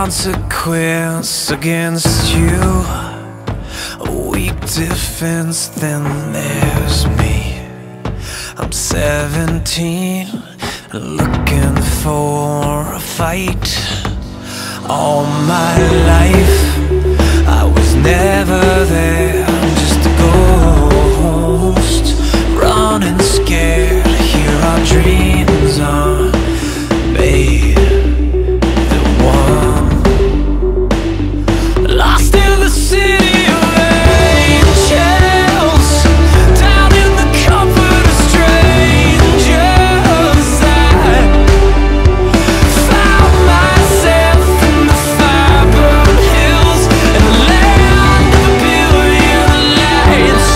consequence against you. A weak defense, then there's me. I'm 17, looking for a fight. All my life I was never there, I'm just a ghost, running scared. Here our dreams are made. Lost in the city of angels, down in the comfort of strangers. I found myself in the fire-burned hills and the land of a billion lights.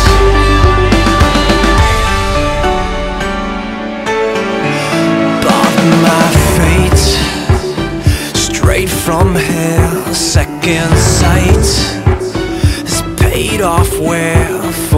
Bought my fate straight from hell, second sight is paid off well.